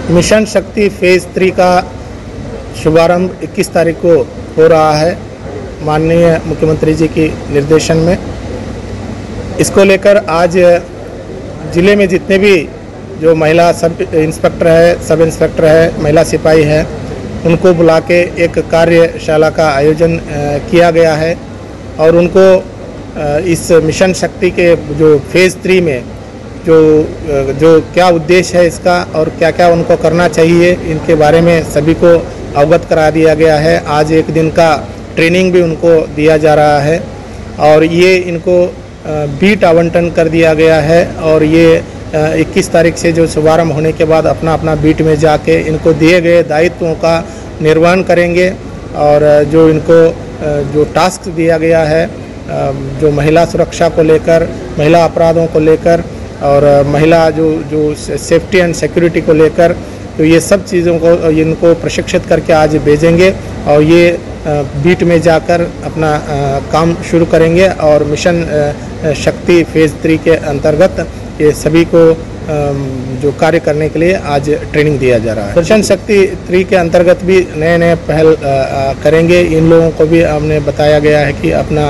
Mission शक्ति phase 3 का शुभारंभ 21 तारीख को हो रहा है माननीय मुख्यमंत्री जी के निर्देशन में। इसको लेकर आज ज़िले में जितने भी जो महिला सब इंस्पेक्टर है, सब इंस्पेक्टर है, महिला सिपाही है, उनको बुला के एक कार्यशाला का आयोजन किया गया है और उनको इस मिशन शक्ति के जो फेज़ 3 में जो क्या उद्देश्य है इसका और क्या क्या उनको करना चाहिए, इनके बारे में सभी को अवगत करा दिया गया है। आज एक दिन का ट्रेनिंग भी उनको दिया जा रहा है और ये इनको बीट आवंटन कर दिया गया है और ये 21 तारीख से जो शुभारंभ होने के बाद अपना अपना बीट में जाके इनको दिए गए दायित्वों का निर्वहन करेंगे और जो इनको जो टास्क दिया गया है, जो महिला सुरक्षा को लेकर, महिला अपराधों को लेकर और महिला जो सेफ्टी एंड सिक्योरिटी को लेकर, तो ये सब चीज़ों को इनको प्रशिक्षित करके आज भेजेंगे और ये बीट में जाकर अपना काम शुरू करेंगे और मिशन शक्ति फेज़ 3 के अंतर्गत ये सभी को जो कार्य करने के लिए आज ट्रेनिंग दिया जा रहा है। मिशन शक्ति 3 के अंतर्गत भी नए पहल करेंगे। इन लोगों को भी हमने बताया गया है कि अपना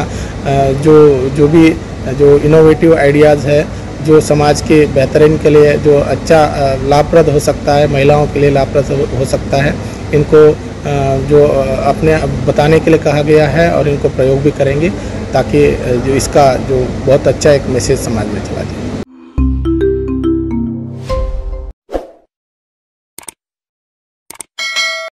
जो इनोवेटिव आइडियाज़ है, जो समाज के बेहतरीन के लिए जो अच्छा लाभप्रद हो सकता है, महिलाओं के लिए लाभप्रद हो सकता है, इनको जो अपने बताने के लिए कहा गया है और इनको प्रयोग भी करेंगे ताकि जो इसका जो बहुत अच्छा एक मैसेज समाज में चला जाए।